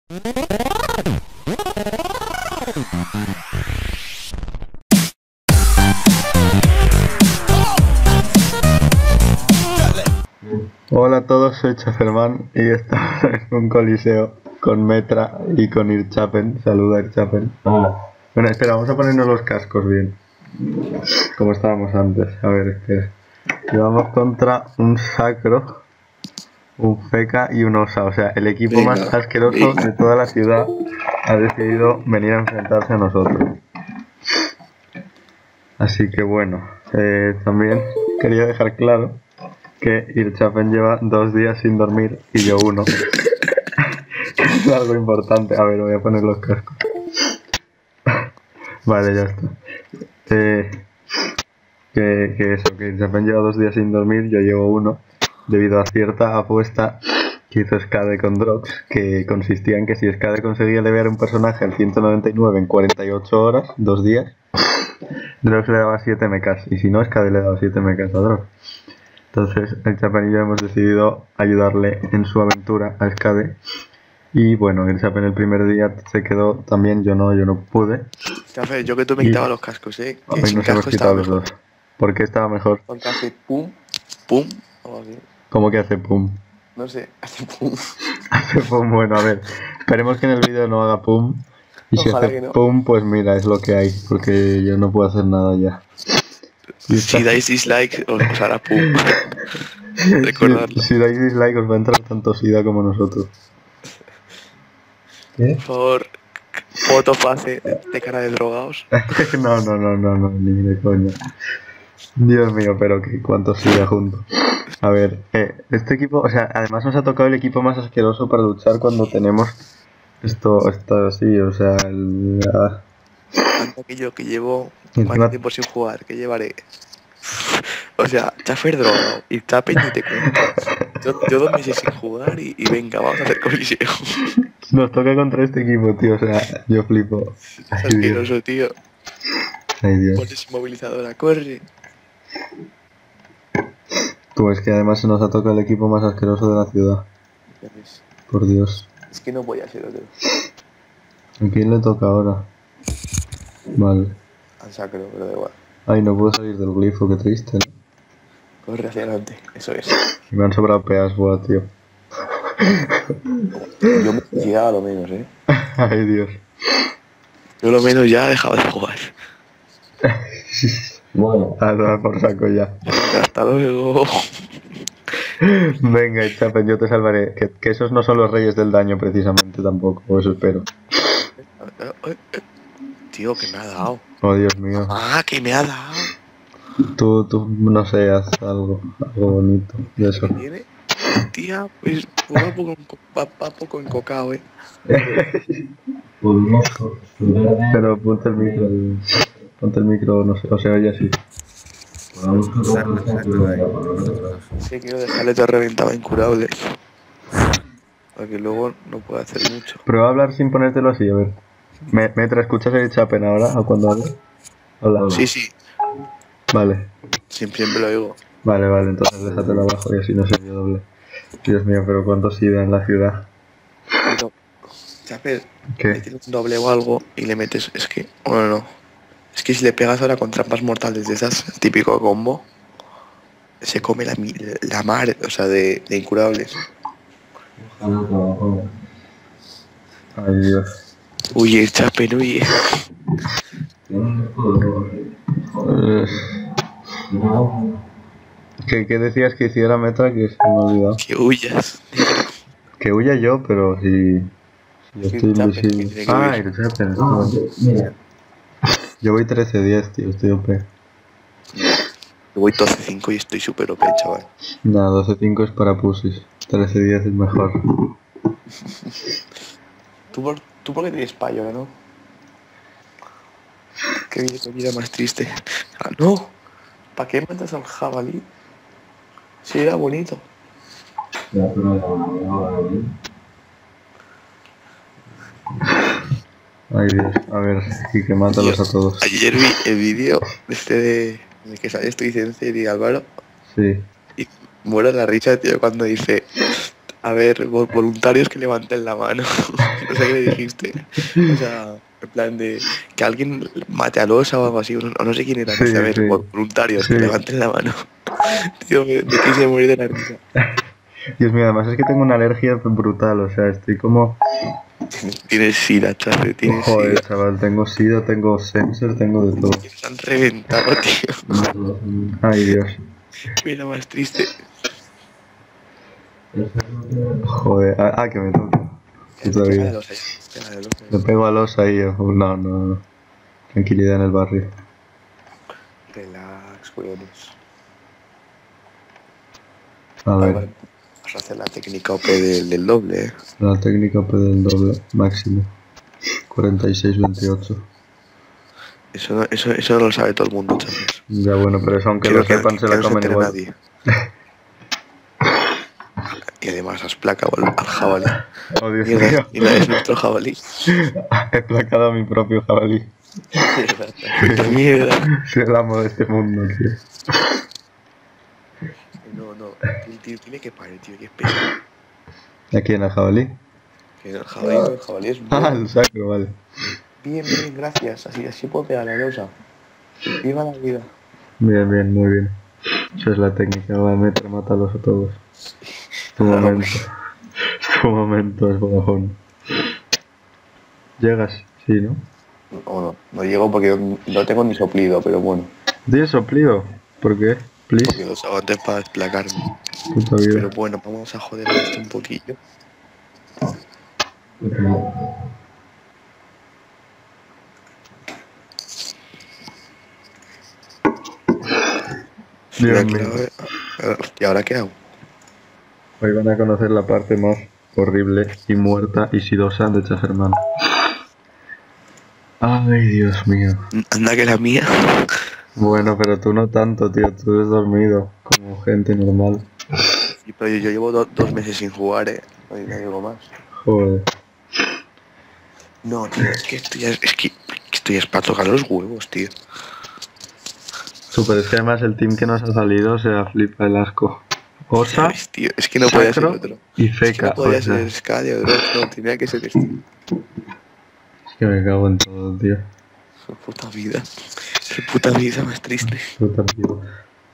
Hola a todos, soy Chaferman y estamos en un coliseo con Metra y con Irchapen. Saluda Irchapen. Hola. Bueno, espera, vamos a ponernos los cascos bien, como estábamos antes. A ver, espera. Llevamos contra un Sacro, un Feca y un Osa. O sea, el equipo más asqueroso de toda la ciudad ha decidido venir a enfrentarse a nosotros. Así que bueno, también quería dejar claro que Irchapen lleva 2 días sin dormir y yo 1. Es algo importante. A ver, voy a poner los cascos. Vale, ya está. Que Irchapen lleva 2 días sin dormir, yo llevo 1, debido a cierta apuesta que hizo Skade con Drox, que consistía en que si Skade conseguía levear un personaje al 199 en 48 horas, 2 días, Drox le daba 7 mechas, y si no, Skade le daba 7 mechas a Drox. Entonces, Irchapen y yo hemos decidido ayudarle en su aventura a Skade. Y bueno, Irchapen el primer día se quedó también, yo no pude. Café, yo que tú me quitabas los cascos, que Hoy sin nos hemos casco quitado estaba los mejor. dos. ¿Por qué estaba mejor? Porque hace pum, pum, o así. ¿Cómo que hace pum? No sé, hace pum. Hace pum, bueno, a ver. Esperemos que en el vídeo no haga pum. Y si Ojalá hace que no. pum, pues mira, es lo que hay. Porque yo no puedo hacer nada ya. Si dais dislike, os hará pum. Recordadlo. Si dais dislike os va a entrar tanto sida como nosotros. ¿Qué? Por favor, foto fase de cara de drogados. No, ni de coña. Dios mío, pero que cuánto sida juntos. A ver, este equipo, o sea, además nos ha tocado el equipo más asqueroso para luchar cuando tenemos esto así, o sea, Tanto que yo que llevo Encima- cuánto tiempo sin jugar, que llevaré. O sea, Chafer drogado y Tapen ni te cuento. Yo 2 meses sin jugar y venga, vamos a hacer coliseo. nos toca contra este equipo, tío, o sea, yo flipo. Es Ay, Dios. asqueroso, tío. Ay, Dios. Pones inmovilizadora, corre. Pues que además se nos ha tocado el equipo más asqueroso de la ciudad. Ya ves, Por Dios. es que no voy a ser otro. ¿A quién le toca ahora? Vale. Al sacro, pero da igual. Ay, no puedo salir del glifo, qué triste, ¿no? Corre hacia adelante, eso es. Y me han sobrado peas, buah, tío. Yo me suicidaba a lo menos, Ay, Dios. Yo lo menos ya dejaba de jugar. Bueno, A tomar por saco ya. Hasta luego. Venga, Irchapen, yo te salvaré. Que esos no son los reyes del daño precisamente tampoco, o eso espero. Tío, que me ha dado. Oh, Dios mío. Ah, que me ha dado. Tú, no sé, haz algo bonito de eso. ¿Qué tiene? Tía, pues va poco encocado, podemos construir Pero ponte el micro, no sé, o sea, oye así. podemos construir por nosotros. Sí, quiero dejarle todo reventado incurable. Para que luego no pueda hacer mucho. Prueba a hablar sin ponértelo así, a ver. Metra, ¿escuchas el Irchapen ahora o cuando hable? Hola. Sí, sí, Vale, siempre lo digo. vale, entonces déjatelo abajo y así no se oye doble. Dios mío, pero cuánto sida en la ciudad. Pero, Chaper, ¿Qué? le tienes un doble o algo y le metes. Es que, bueno, no. Es que si le pegas ahora con trampas mortales de esas, el típico combo, se come la mar, o sea, de incurables. Ojalá trabajo. Ay, Dios. Huye, Chaper, huye. Tiene un escudo. Joder. Eh, No. ¿Qué decías que hiciera Metra? Que se me ha olvidado. Que huyas. Que huya yo, pero si yo estoy Irchapen, invisible. que tiene que Ah, huir. Irchapen. No, mira. Yo voy 13-10, tío, estoy OP. Yo voy 12-5 y estoy súper OP, chaval. Nada, 12-5 es para pussies. 13-10 es mejor. ¿Tú por qué tienes payo, no? Qué vida más triste. Ah, no. ¿Para qué matas al jabalí? Si era bonito. Ya, pero ahora bien. Ay, Dios. A ver, y que mátalos Tío, a todos. Ayer vi el vídeo de el que sale esto dice y Álvaro Sí. y muero la risa, tío, cuando dice A ver, voluntarios que levanten la mano. No sé qué le dijiste. O sea, en plan de que alguien mate al osa o algo así. O no sé quién era. Sí, No sé, a ver, sí, voluntarios sí. que levanten la mano. Tío, me quise morir de la risa. Dios mío, además es que tengo una alergia brutal, o sea, estoy como... Tienes sida, chaval, tienes Joder, sida. chaval, tengo sida, tengo sensor, tengo de todo. Están reventado, tío. Ay, Dios. Mira, más triste. Joder, que me toca. Puta Pégale vida. a los ahí. Pégale a los Le pego a los ahí, no, no, no. Tranquilidad en el barrio. Relax, huevones. A Vale, ver, vale. Vas a hacer la técnica OP del doble, ¿eh? la técnica P del doble, máximo. 46-28. Eso no lo sabe todo el mundo, chavales. Ya bueno, pero eso aunque Que lo no, sepan se que la no se comen entere igual. nadie. Y además has placado al jabalí. Oh, Dios Mierda, mío. mira, es nuestro jabalí. He placado a mi propio jabalí. Mierda, puta mierda. Soy el amo de este mundo, tío. No, no. El tío tiene que parar, tío, que es pesado. ¿A quién? ¿Al jabalí? Que el jabalí no, el jabalí es Ah, bueno. el sacro, vale. Bien, bien, gracias. Así puedo pegar a la losa. Viva la vida. Bien, bien, muy bien. Esa es la técnica, va a meter, mátalos a todos. Es tu momento. Es tu momento, es Vodafone. Llegas, sí, ¿no? O no, no llego porque no tengo ni soplido, pero bueno. ¿Tienes soplido? ¿Por qué? Porque Please. los aguantes para desplacarme. Puta vida. Pero bueno, vamos a joder a esto un poquillo. Dios Mira, mío. ¿y ahora qué hago? Hoy van a conocer la parte más horrible y muerta y sidosa de Chaferman. Ay, Dios mío. Anda que la mía. Bueno, pero tú no tanto, tío. Tú eres dormido, como gente normal. Sí, pero yo llevo 2 meses sin jugar, no digo más. Joder. No, tío, es que esto ya es para tocar los huevos, tío. Súper, es que además el team que nos ha salido, o sea, flipa el asco. Osa, ¿Sabes, tío? Es que no podía ser Sacro otro. y Es que Feca. no podía O sea, ser Scadia o Drox, no, tenía que ser este. es que me cago en todo, tío. Su puta vida. Qué puta vida más triste. Puta vida.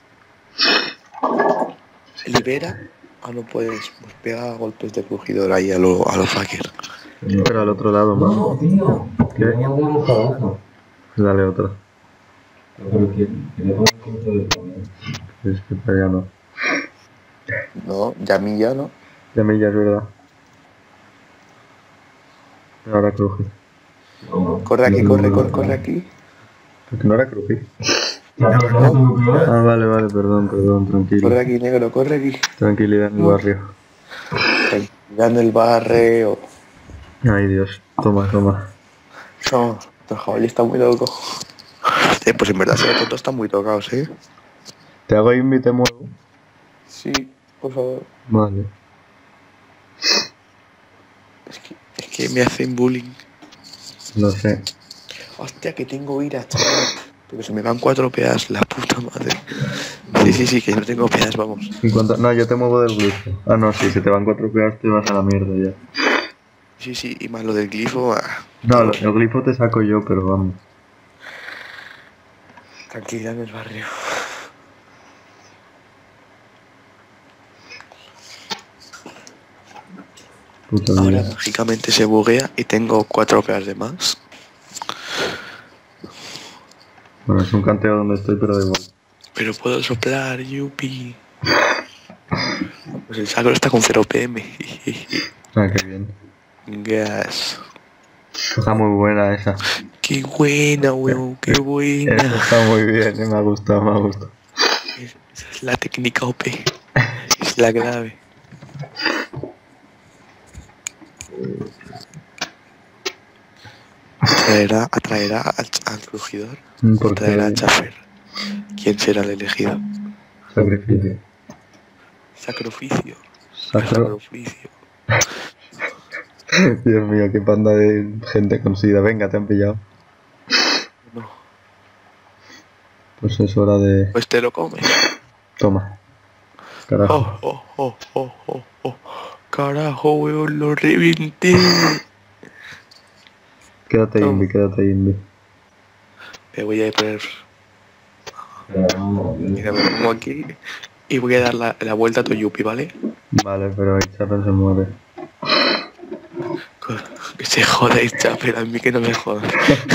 Libera. Ah, no puedes. Pues pega golpes de crujidor ahí a lo fucker. Pero al otro lado, más. No, tío. ¿Qué? Que no me gusta eso. Dale otro. Pero que le pongo punto de comer. Es que todavía no. No, ya a mí ya no. Ya me ya es verdad. Ahora cruje. Corre aquí, corre aquí. Porque no era cruje. No, Ah, vale, vale, perdón, tranquilo. Corre aquí, negro, corre aquí. Tranquilidad en el barrio. Dando el barreo. Ay, Dios. Toma. No, el jabalí está muy loco. Pues en verdad, si los tontos están muy tocados, ¿eh? ¿Te hago invite muevo? Sí, por favor. Vale. Es que me hacen bullying. No sé. Hostia, que tengo ira, chaval. Pero se me van 4 pedas, la puta madre. Sí, que no tengo pedas, vamos. En cuanto... No, yo te muevo del glifo. Ah, no, sí, si te van 4 pegas te vas a la mierda ya. Sí, y más lo del glifo. No, el glifo te saco yo, pero vamos. Tranquilidad en el barrio. Puta Ahora vida. mágicamente se buguea y tengo 4 pedas de más. Bueno, es un canteo donde estoy, pero da igual. Pero puedo soplar, yupi. Pues el sacro está con 0 PM. Ah, qué bien. Gas. Está muy buena esa. Qué buena, weón, qué Esa buena. está muy bien, me ha gustado. Esa es la técnica OP. Es la clave. Atraerá al crujidor. Porque Atraerá a Chaffer. ¿Quién será el elegido? sacrificio. Sacrificio. Sacro. Sacrificio. Dios mío, qué panda de gente con sida. Venga, te han pillado. No. Pues es hora de... Pues te lo comes. Toma. Carajo. Oh. Carajo, weón, lo reventé. Quédate Toma. Invi, quédate Invi. Me voy a poner... Pero no, Mira, me pongo aquí y voy a dar la vuelta a tu Yuppie, ¿vale? Vale, pero ahí Chapel se muere. Que se joda y Chapel, a mí que no me jodas.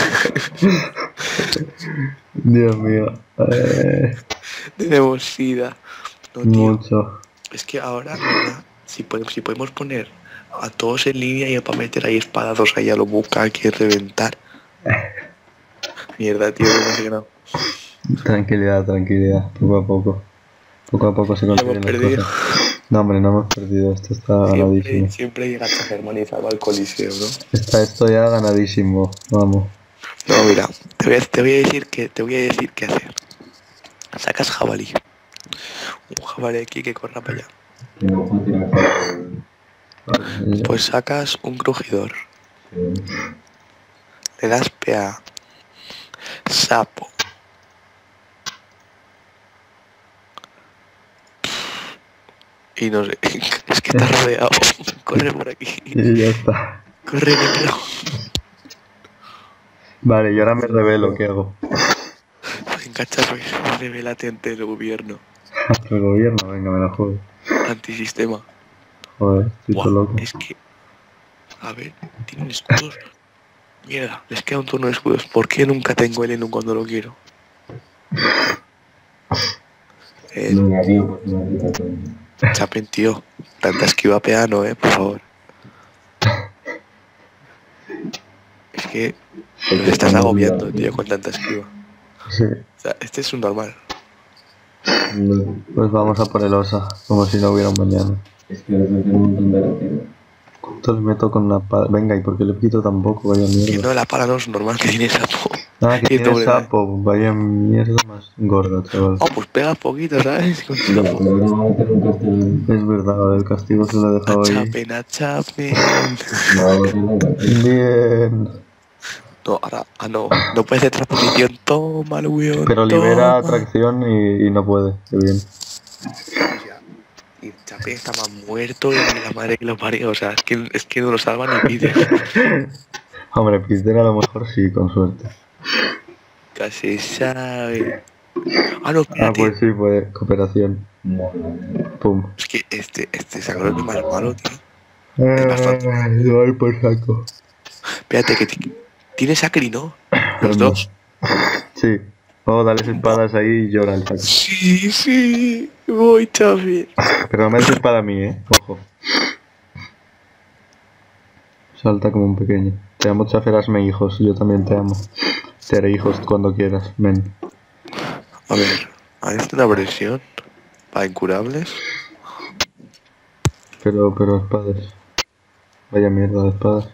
Dios mío. Tenemos sida. No, tío. Mucho. Es que ahora, en verdad, si podemos poner a todos en línea y para meter ahí espadados ahí a lo busca aquí reventar. Mierda, tío, no sé qué no. Tranquilidad, tranquilidad. Poco a poco. Poco a poco se Ya hemos consiguen las perdido. cosas. No, hombre, no hemos perdido. Esto está ganadísimo. Siempre llega a Germán y salva el coliseo, ¿no? Está esto ya ganadísimo. Vamos. No, mira, te voy a decir qué hacer. Sacas jabalí. Un jabalí aquí que corra para allá. que no puedo tirar. Pues sacas un crujidor. Le das PA. Sapo. Y no sé. Es que está rodeado. Corre por aquí. Y ya está. Corre, negro. Vale, y ahora me revelo. ¿Qué hago? Venga, cacharro, revélate ante el gobierno. El gobierno, venga, me la juego. Antisistema. Joder, estoy todo Buah, loco. es que... A ver, tienen escudos. Mierda, les queda un turno de escudos. ¿Por qué nunca tengo el Enum cuando lo quiero? Venga, tío, pues no me quita todo. Chapen, tío. Tanta esquiva peano, por favor. Es que los estás agobiando, tío, con tanta esquiva. Sí. O sea, este es un normal. Pues vamos a por el osa, como si no hubiera un mañana. Es que les meten un montón de retiro. ¿Cuánto le meto con la pala? Venga, ¿y por qué le quito tampoco? Vaya Que mierda. no, la pala no es normal, que tiene sapo. Ah, que Y tiene doble sapo. Vaya mierda más gorda, chaval. Oh, pues pega poquito, ¿sabes? Con No, sapo. pero no va a meter un castellano. Es verdad, el castigo se lo he dejado ahí. A chapen. No va a meter un castellano. Bien. No, ahora, no. No puede hacer transposición. Toma, el weón. Pero libera toma. atracción y no puede. Qué bien. Y Chape estaba muerto y la madre que lo parió. O sea, es que no lo salva ni pide. Hombre, Pister a lo mejor sí, con suerte. Casi sabe. Ah, no, Ah, espérate. pues sí, pues cooperación. No, no. Pum. Es que este sacó el más malo, tío. Lo doy por saco. Espérate, que tiene Sacri, ¿no? Los dos. Sí. Oh, dale espadas ahí y llora el saco. Sí. Voy, Chape. Pero no me des espada a mí, ojo. Salta como un pequeño. Te amo, Chafer, hazme hijos. Yo también te amo. Te haré hijos cuando quieras, men. A ver, ¿hay una versión para incurables? Pero espadas. Vaya mierda de espadas.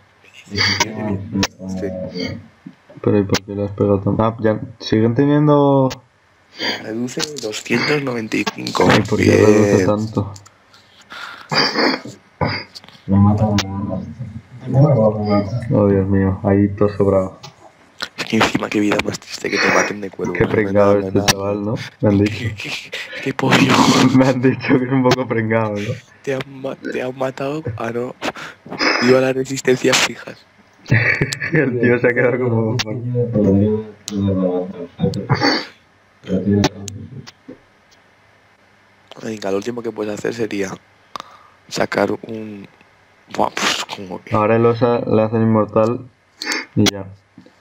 Pero ¿y por qué le has pegado tan...? Ah, ya. Siguen teniendo... Reduce 295. Ay, ¿por qué reduce tanto? Me mata una. Oh, Dios mío. Ahí todo sobrado. Es que encima qué vida más triste que te maten de cuervo. Qué pringado este chaval, ¿no? Me han dicho. Qué pollo. Me han dicho que es un poco pringado, ¿no? Te han matado. Ah, no. Viva las resistencias fijas. El tío se ha quedado como... Podría poder matar. Pero tiene Venga, lo último que puedes hacer sería sacar un... Buah, pues como que... Ahora el osa le hacen inmortal y ya.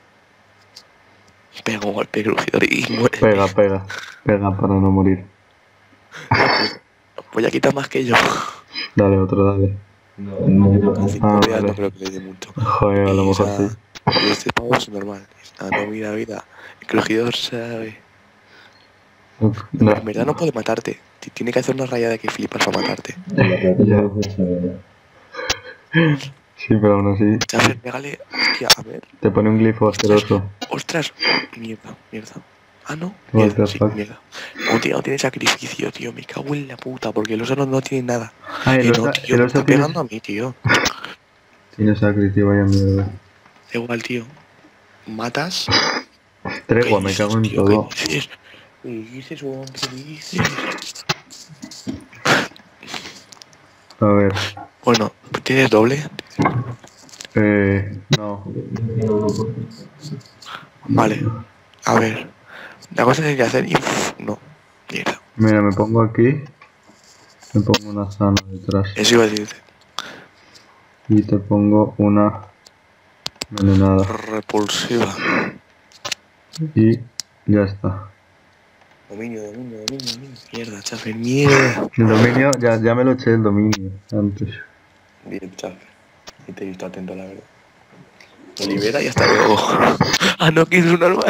Pega un golpe crujidor y muere. Pega para no morir. Pues ya quita más que yo. Dale, otro, dale. No quita Con tanto. 5 Ah, vidas vale. no creo que le dé mucho. Joder, a lo Y, mejor o sea, sí. y este pavo es normal. Ah, no, vida. El crujidor sabe. No. En verdad no puede matarte. Tiene que hacer una rayada que flipas para matarte. Ya. Sí, pero aún así Chafer, pégale. Hostia, a ver. te pone un glifo asqueroso. Ostras. Mierda. Ah, no. What the Mierda, sí, fuck? mierda. No tiene sacrificio, tío. Me cago en la puta. Porque el oso no tiene nada. Ah, el No, osa, tío, el me osa está tiene, pegando a mí, tío. tiene sacrificio, vaya mierda. Da igual, tío. Matas. Tregua, ¿Qué me cago en dices, tío? todo. ¿Qué dices? ¿Qué dices, weón? ¿Qué dices? A ver, Bueno, ¿tienes doble? No. Vale. A ver. La cosa que hay que hacer y... No. Mierda. Mira, me pongo aquí. Me pongo una sana detrás. Eso iba a decirte. Y te pongo una envenenada. Repulsiva. Y ya está. Dominio. Mierda, Chafer, mierda. El dominio, ya me lo eché el dominio antes. Bien, Chafer. Y te he visto atento, la verdad. Me libera y hasta luego. Ah, no, que es un normal.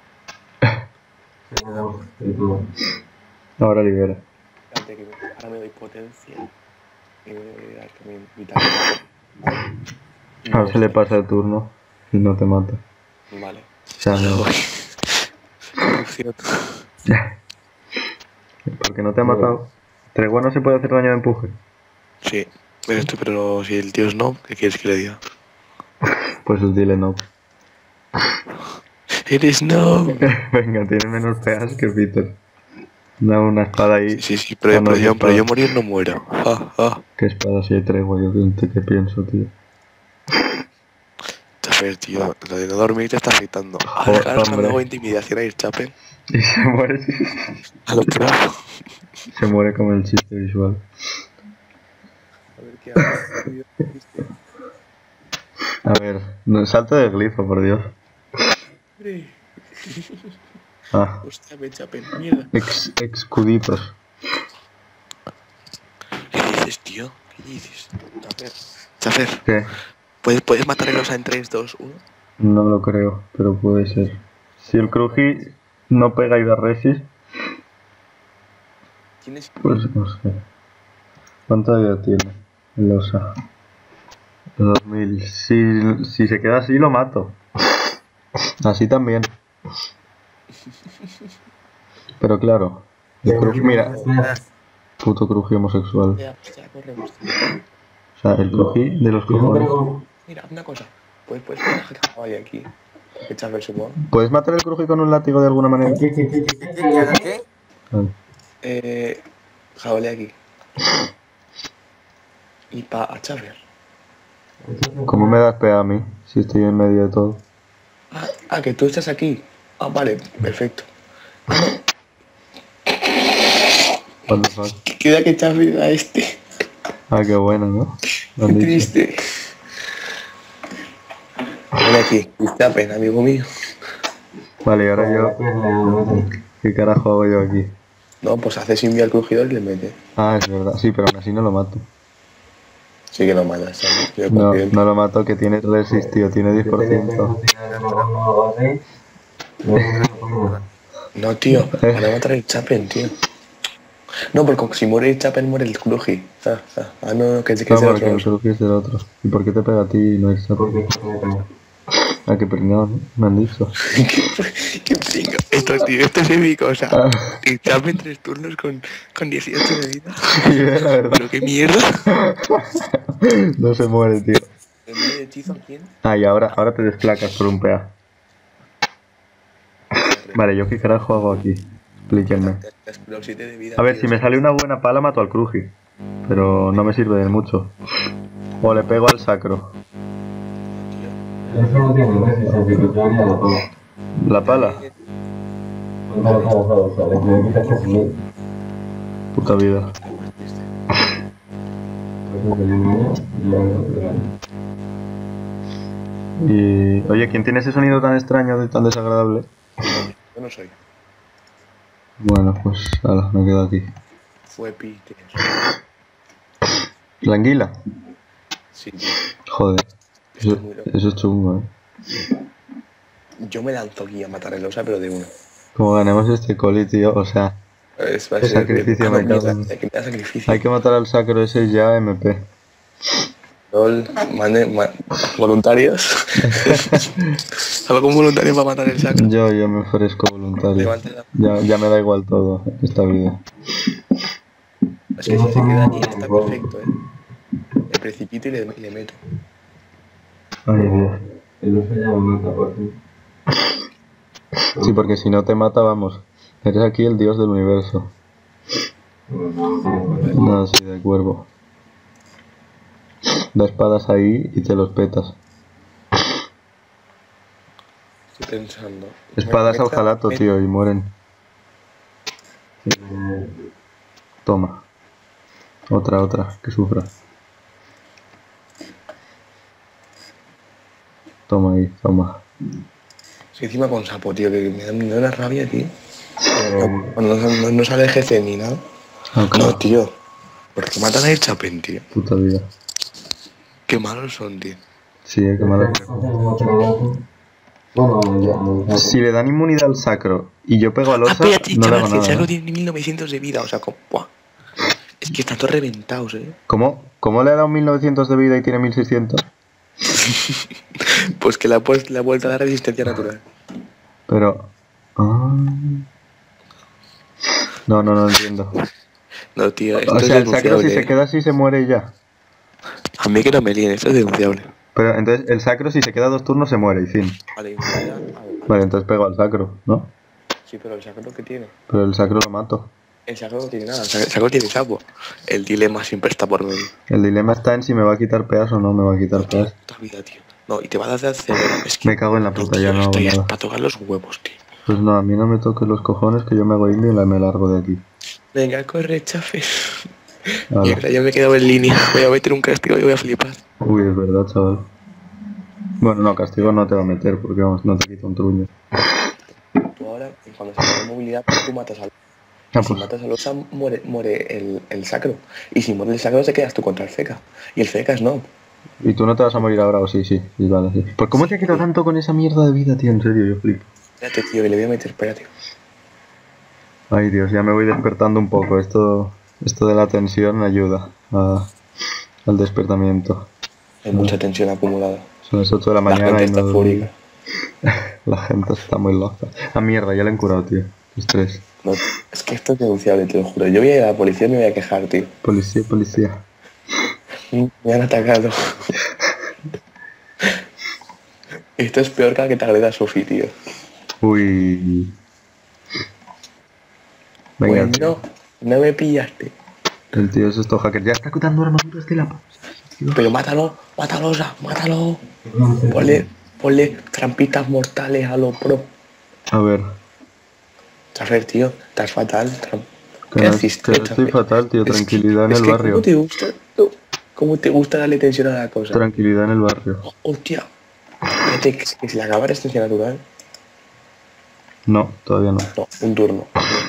Ahora libera. Espérate, que ahora me doy potencia. Y me doy también vitalidad. Ahora se le pasa el turno y no te mata. Vale. O sea, no. Corrupción. Porque no te ha matado. Tregua no se puede hacer daño de empuje. Sí, pero si el tío es no, ¿qué quieres que le diga? Pues dile no. Eres no. Venga, tiene menos peas que Peter. Da una espada ahí. Sí, pero yo morir no muero. ¿Qué espada si hay tregua? Yo qué pienso, tío. Chaper, tío, lo de no dormir te está afectando. Joder, Ahora hombre. hago intimidación a ir, Chaper. Y se muere. A lo pro. Se muere como el chiste visual. A ver qué hago. A ver, no, salto de glifo, por Dios. Ah, Hostia, me Chaper, mierda. excuditos. ¿Qué dices, tío? ¿Qué dices? Chaper, ¿Qué? ¿puedes matar a los en 3, 2, 1? No lo creo, pero puede ser. Si el Krugi no pega y da resist, ¿Tienes? pues no sé. ¿Cuánta vida tiene el Osa? 2000. Si se queda así, lo mato. Así también. Pero claro, el Krugi, mira, puto Krugi homosexual. Ya, corremos. O sea, el Krugi de los cojones. Mira, una cosa. ¿Puedes poner a caballo aquí? Que Chaper supongo. ¿Puedes matar el Krugi con un látigo de alguna manera? ¿Qué? Vale. Jabalí aquí. Y a Chaper. ¿Cómo me das pea a mí? Si estoy en medio de todo. Que tú estás aquí. Ah, vale, perfecto. What the fuck. Queda que Chaper a este. Ah, qué bueno, ¿no? Lo Qué han dicho. triste. Ven aquí, Chaper, amigo mío. Vale, y ahora yo... ¿Qué carajo hago yo aquí? No, pues haces enviar al crujidor y le metes. Ah, es verdad. Sí, pero aún así no lo mato. Sí que lo matas, ¿sabes? Yo No, confío en ti. no lo mato, que tiene resist, tío. Tiene 10%. No, tío, para matar el Chapen, tío. No, porque si muere el Chapen, muere el Krugi. No, que es No, el porque el otro. Krugi es del otro. ¿Y por qué te pega a ti y no es Chapen? Ah, qué pringado, ¿no? Me han dicho. Qué pringa. Esto es épico, o sea. Ah. El Chapen 3 turnos con 18 de vida. Sí, la verdad. Pero qué mierda. No se muere, tío. ¿El medio hechizo a quién? Ah, y ahora te desplacas por un PA. Vale, ¿yo qué carajo hago aquí? Explíquenme. Los 7 de vida. A ver, tío. si me sale una buena pala mato al Krugi. Pero no me sirve de mucho. O le pego al sacro. Eso no tiene resistencia, que yo haría la pala. ¿La pala? O sea, le quitas que se Puta vida. Y... Oye, ¿quién tiene ese sonido tan extraño, tan desagradable? Yo no soy. Bueno, pues... Ala, me quedo aquí. Fue Peter. ¿La anguila? Sí, tío. Joder. Estoy muy loco. Eso es chungo, Yo me lanzo aquí a matar el osa, pero de uno. Como ganemos este coli, tío, o sea... Va a Qué ser sacrificio, no, me cago mierda, en- que me da sacrificio. Hay que matar al sacro ese ya, MP. LOL, voluntarios. ¿Algún voluntario para matar el saco? Yo me ofrezco voluntario. Levanta Ya me da igual todo esta vida. Es que si se queda allí está perfecto, Le precipito y le meto. Ay, Dios. El oso ya me mata por fin. Sí, porque si no te mata, vamos. Eres aquí el dios del universo. No, sí, de cuervo. Da espadas ahí y te los petas. Estoy pensando. Espadas al jalato, tío, y mueren. Toma. Otra, que sufra. Toma ahí, toma. Sí, encima con sapo, tío, que me da una rabia, tío. No sale GC ni nada. Ok. No, tío. Porque matan a el Chapen, tío. Puta vida. Qué malos son, tío. Sí, qué malo. Bueno, ya. Si le dan inmunidad al sacro y yo pego al Ah, osa, espérate, no le hago chaval, que el nada. Sacro ¿Eh? tiene 1900 de vida, o sea, como... ¡buah! Es que están todos reventados, ¿Cómo le ha dado 1900 de vida y tiene 1600? Pues que le ha vuelto a la resistencia natural. Pero... ah. No entiendo. No, tío, esto O sea, es el sacro si denunciable. se queda así se muere y ya. A mí que no me líen, esto es denunciable. Pero entonces el sacro si se queda 2 turnos se muere y fin. Vale, Vale, entonces pego al sacro, ¿no? Sí, pero el Sacro ¿qué tiene? Pero el sacro lo mato. El Sacro no tiene nada, el Sacro tiene sapo. El dilema siempre está por medio. El dilema está en si me va a quitar peas o no me va a quitar peas. Puta vida, tío. No, y te va a dar severo. Es que... Me cago en la puta, tío, ya no hago esto ya es nada. para tocar los huevos, tío. Pues no, a mí no me toques los cojones que yo me hago indio y me largo de aquí. Venga, corre, chafe. Hala. Mierda, ya me he quedado en línea. Voy a meter un castigo y voy a flipar. Uy, es verdad, chaval. Bueno, no, castigo no te va a meter porque vamos, no te quita un truño. Tú ahora, cuando se pone movilidad, tú matas al... Ah, Si pues, matas al osa, muere el sacro. Y si muere el sacro, te quedas tú contra el feca. Y el feca es no. ¿y tú no te vas a morir ahora o sí? Sí, vale, sí. ¿Por cómo te ha quedado tanto con esa mierda de vida, tío? En serio, yo flipo. Espérate, tío, que le voy a meter, espérate. Ay, Dios, ya me voy despertando un poco. Esto de la tensión ayuda al despertamiento. Hay mucha tensión acumulada. Son las 8 de la La mañana gente y está no... fúrica. La gente está muy loca. Ah, mierda, ya le han curado, tío. Estrés. No, es que esto es denunciable, te lo juro. Yo voy a ir a la policía y me voy a quejar, tío. Policía. Me han atacado. Esto es peor que la que te agreda Sofi, tío. Uy. Venga, Bueno, no me pillaste. el tío es esto hacker. Ya está dando armaduras de la... Pero mátalo, Osa, mátalo. Ponle trampitas mortales a lo pro. A ver. Chafer, tío, estás fatal. Que no, que estoy fatal, tío. Tranquilidad en el barrio. ¿Cómo te gusta darle tensión a la cosa? Tranquilidad en el barrio. Hostia. Fíjate que si le acaba la extensión natural, No, todavía no. no, un turno.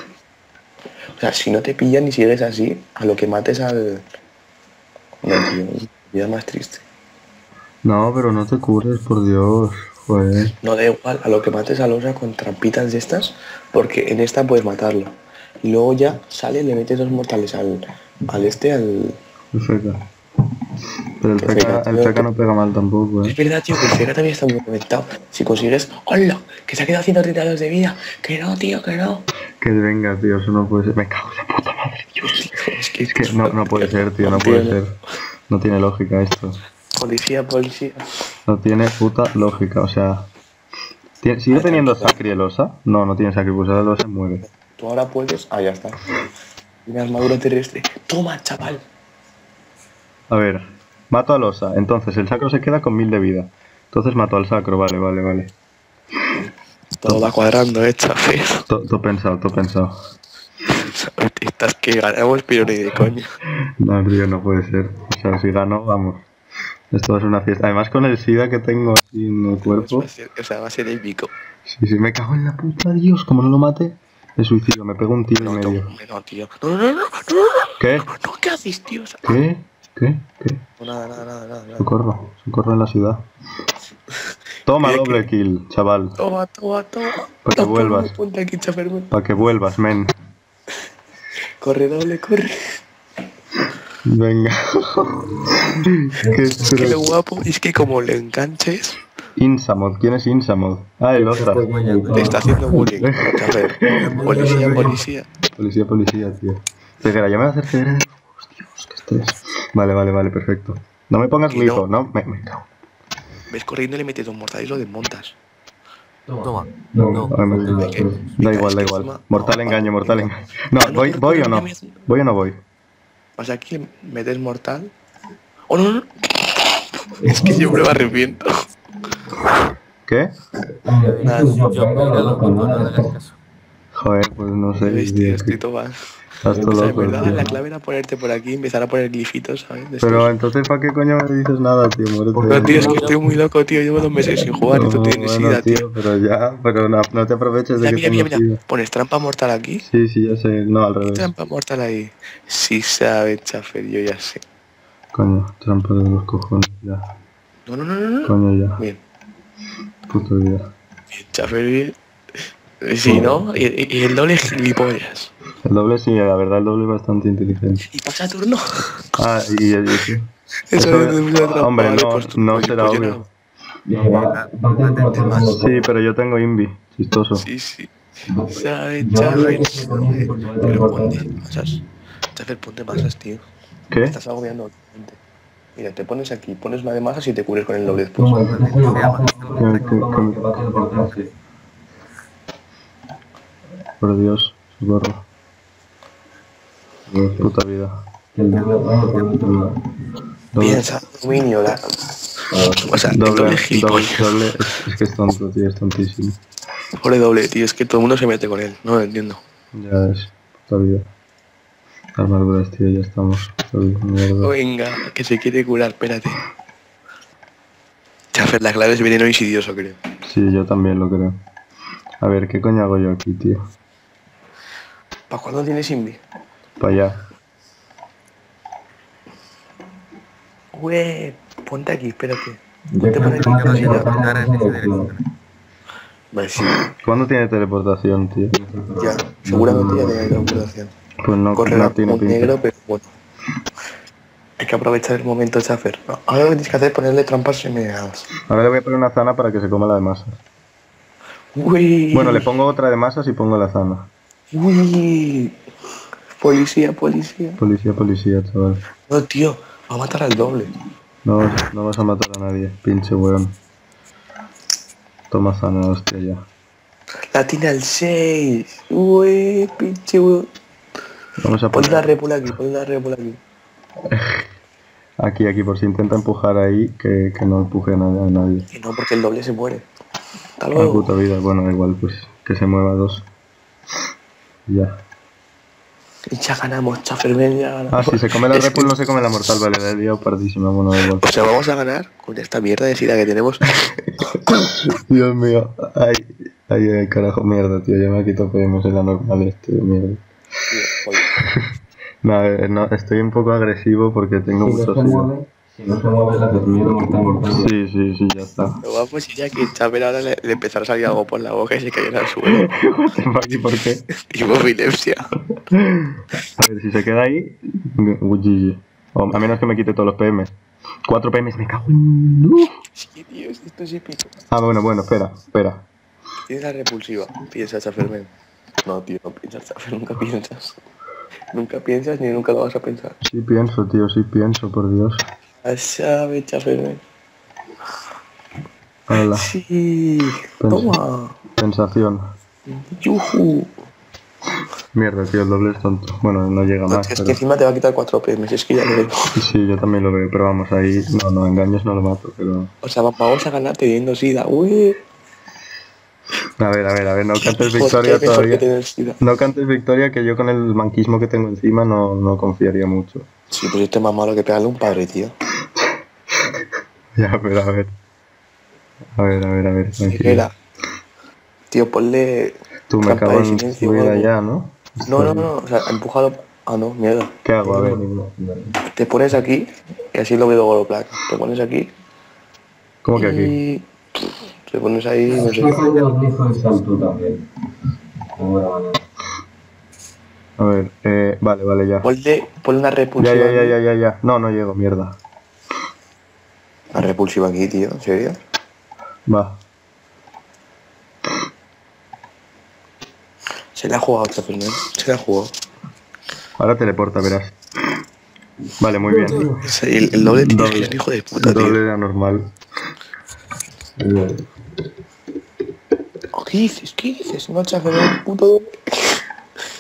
O sea, si no te pillan y sigues así, a lo que mates al... No, tío, vida más triste. No, pero no te cures, por Dios. Joder. No da igual, a lo que mates al osa con trampitas de estas, porque en esta puedes matarlo. Y luego ya sale, le metes 2 mortales al El feca. Pero el El feca, feca tío. no pega mal tampoco, Es verdad, tío, que el feca también está muy reventado. Si consigues... ¡Hola! Que se ha quedado 132 de vida. Que no, tío, que no. Que venga, tío, eso no puede ser. Me cago en la puta madre, Dios. Es que no puede ser, tío, no puede ser. No tiene lógica esto. Policía. No tiene puta lógica, o sea... ¿Sigue teniendo Sacri el osa? No tiene Sacri, pues ahora el osa muere. Tú ahora puedes... Ah, ya está. Una armadura terrestre. Toma, chaval. A ver, mato al osa, entonces el sacro se queda con 1000 de vida. Entonces mato al sacro, vale. Todo va cuadrando, chafe. Todo pensado. Estás que ganamos, pero ni de coño. No, tío, no puede ser. O sea, si gano, vamos. Esto va a ser una fiesta. Además con el SIDA que tengo así en el cuerpo. Va a ser épico. Sí, me cago en la puta, Dios. Como no lo mate, me suicido, me pego un tiro y medio. No, tío. No. ¿Qué? No, ¿qué haces, tío? ¿Qué? No, nada. Socorro en la ciudad. Toma doble kill, chaval. Toma. Para que vuelvas. Ponte aquí, chaferme. Para que vuelvas, men. Corre, doble, corre. Venga. Qué Es que lo estrés. guapo es que como le enganches, Insamod, ¿quién es Insamod? Ah, el otra. te está haciendo bullying. Chafer. Policía. Policía, tío. Ceguera, ya me va a hacer ceguera. Dios, qué estrés. Vale, perfecto. No me pongas Y glifo, ¿no? Me cago. Ves corriendo y le metes 2 mortales y lo desmontas. Toma. No, da igual. Mortal engaño. No, ¿voy o no? ¿Voy o no voy? O sea, aquí le metes mortal. ¡Oh, no! Es que siempre me arrepiento. ¿Qué? Nada, yo no hagas caso. Joder, pues no sé. ¿Ves, tío? Estoy todo mal. Estás todo O sea, en loco, verdad, tío. la clave era ponerte por aquí, empezar a poner glifitos, ¿sabes? De Pero estos. entonces, ¿para qué coño me dices nada, tío? Muérete. No, tío, es que estoy muy loco, tío. Llevo 2 meses sin jugar y tú tienes bueno, sida, tío. pero ya, pero no te aproveches de Mira, que mira, tengo mira, mira. sida. Pones trampa mortal aquí. Sí, sí, ya sé. No, al Y revés. trampa mortal ahí. Sí sabe, Chafer, yo ya sé. Coño, trampa de los cojones, ya. No, no, no, no, no. Coño, ya. Bien, Puto vida. bien, Chafer, bien. Sí, ¿no? Y el doble es gilipollas. El doble sí, la verdad, el doble es bastante inteligente. Y pasa turno. Ah, y sí. Eso es una trampa. Hombre, vale, no, pues tú, no pues, será pues yo obvio. Sí, pero yo tengo Invi, chistoso. Sí, sí. Sabe, Chafer. Pero ponte masas. Chafer, ponte masas, tío. ¿Qué? Me estás agobiando. Ponte. Mira, te pones aquí, pones una de masas y te cubres con el doble después. Por Dios, socorro. Puta vida. Doble, Piensa, dominio, la... O sea, el doble gilipollas. doble, es que es tonto, tío, es tontísimo. Pobre doble, tío, es que todo el mundo se mete con él, no lo entiendo. Ya es, puta vida. Armaduras, tío, ya estamos. Mierda. Venga, que se quiere curar, espérate. Chafer, la clave es veneno insidioso, creo. Sí, yo también lo creo. A ver, ¿qué coño hago yo aquí, tío? ¿Para cuándo tienes Invi? Para allá. Güey, ponte aquí, espérate. Ponte por aquí, que así ya. Vale, sí, ¿Cuándo tiene teleportación, tío? ya. Seguramente ya tiene transportación. Pues no, Correrá no tiene un pinta. negro, pero bueno. Hay que aprovechar el momento, Chafer. Ahora lo que tienes que hacer es ponerle trampas envenenadas. Ahora le voy a poner una zana para que se coma la de masas. Uy. Bueno, le pongo otra de masas y pongo la zana. Uy. Policía, policía. Policía, policía, chaval. No, tío, va a matar al doble. No, no vas a matar a nadie, pinche weón. Toma zana, hostia, ya. La tiene al 6. Uy, pinche weón. Vamos a Pon la poner repula aquí, pon la repula aquí. aquí, por si intenta empujar ahí, que no empuje a nadie. Y no, porque el doble se muere. Hasta La luego. puta vida, bueno, da igual, pues que se mueva dos. Ya. Y ya ganamos, Chafermen, ya ganamos. Ah, si se come la Es repul que- no se come la mortal, vale, la he liado pardísima, bueno, da igual. O sea, vamos a ganar con esta mierda de sida que tenemos. Dios mío, ay, carajo, mierda, tío, ya me quito PMs en la normal este, mierda. Tío, joder. No, a ver, no, estoy un poco agresivo porque tengo mucho sida. Si no se mueve la termina mortal. Sí, ya está. Lo guapo sería que Chafer ahora le empezara a salir algo por la boca y se cayera al suelo. ¿Y por qué? Tipo epilepsia. A ver, si se queda ahí, GG. O a menos que me quite todos los PMs. 4 PMs, me cago en... Sí, tío, esto es épico. Ah, bueno, espera. Tienes la repulsiva. Piensa, Chafermen. No, tío, no piensas, Chafer, nunca piensas. Nunca piensas ni nunca lo vas a pensar. Sí pienso, tío, por Dios. A sabe, Chafermen. Hala, Sí. Toma. sensación. Yuhu. Mierda, tío, el doble es tonto. Bueno, no llega No, más, tío, es pero... que encima te va a quitar 4 PM, es que ya lo veo. Sí, yo también lo veo, pero vamos, ahí... No, engaños no lo mato, pero... O sea, vamos a ganar teniendo sida. Uy. A ver, no cantes Joder, victoria qué mejor que todavía. tener sida. No cantes victoria, que yo con el manquismo que tengo encima no confiaría mucho. Sí, pues este es más malo que pegarle a un padre, tío. Ya, pero a ver. A ver, tranquilo. Miguela. Tío, ponle... Tú me trampa cago de en silencio tu o vida algo. ya, ¿no? No, o sea, empujado... Ah, no, mierda. ¿Qué hago? A ver. Te pones aquí, y así lo veo luego lo placa. Te pones aquí ¿Cómo que aquí? y... Te pones ahí, no sé. salto también. A ver, vale, ya. Ponle una Ya. repulsiva. No llego, mierda. Una repulsiva aquí, tío, ¿en serio? Va. Se le ha jugado esta Fernández. Se le ha jugado. Ahora teleporta, verás. Vale, muy bien. O sea, el doble, tío, es que es un hijo de puta, El doble tío. era normal. Oh, ¿qué dices? ¿Qué dices? No, Chafernández, puto doble.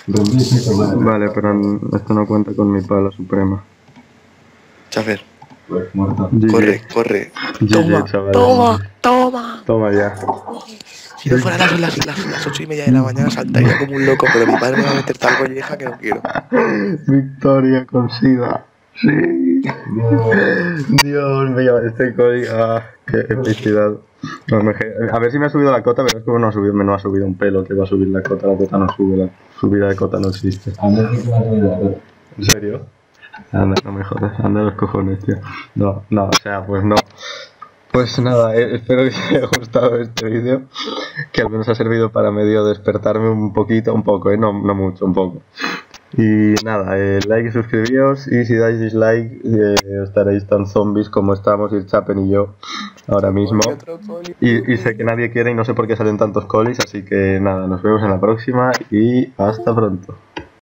Vale, pero esto no cuenta con mi pala suprema. Chafer, Pues muerto. GG. Corre, corre. GG, Toma, chavales. toma. Toma ya. Si no fuera las 8:30 de la mañana saltaría como un loco, pero mi padre me va a meter tal colleja que no quiero. Victoria con SIDA. Sí. Dios mío, este código. Ah, qué epicidad. No, a ver si me ha subido la cota, pero es que me no ha subido un pelo que va a subir la cota. La cota no sube, la subida de cota no existe. A ver si te vas a ver la cosa. ¿En serio? Anda, no me jodas, anda los cojones, tío. No, o sea, pues no. Pues nada, espero que os haya gustado este vídeo, que al menos ha servido para medio despertarme un poquito, un poco, no mucho, un poco. Y nada, like y suscribíos, y si dais dislike estaréis tan zombies como estamos Irchapen y yo ahora mismo. Y sé que nadie quiere y no sé por qué salen tantos colis, así que nada, nos vemos en la próxima y hasta pronto.